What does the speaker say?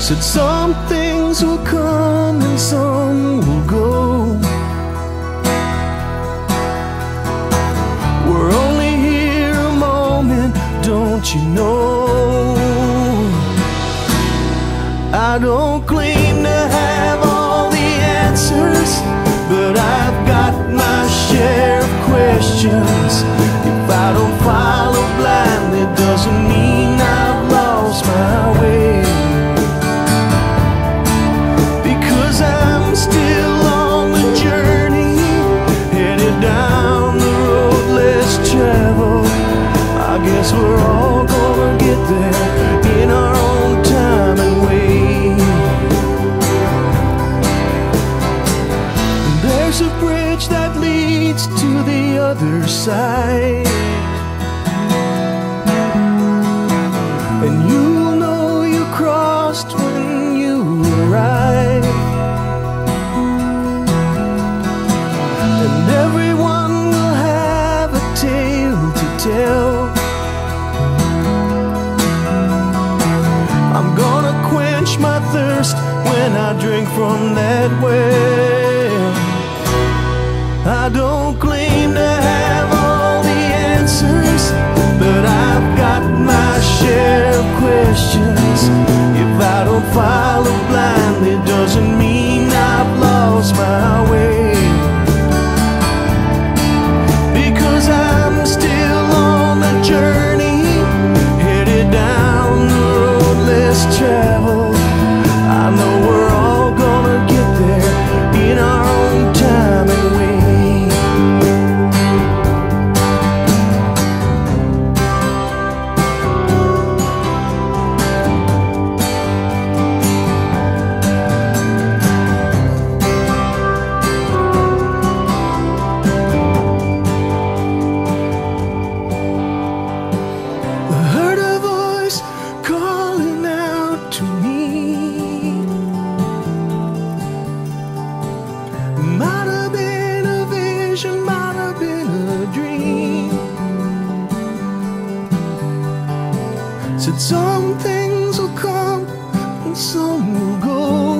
Said some things will come and some will go. We're only here a moment, don't you know? I don't claim to have all the answers, but I've got my share of questions. If I don't follow blindly, doesn't mean I've lost my way. Because I'm still on the journey, headed down the road less traveled. I guess we're all gonna get there in our own time and way. There's a bridge that leads to the other side, and you'll know you crossed when you arrive. And everyone will have a tale to tell. I'm gonna quench my thirst when I drink from that well. I don't claim to have all the answers, but I've got my share of questions. If I don't follow blindly, doesn't mean I've lost my way. Because I'm still on the journey, headed down the road less traveled. I know we're all gonna get there in our own time and way. Said some things will come and some will go.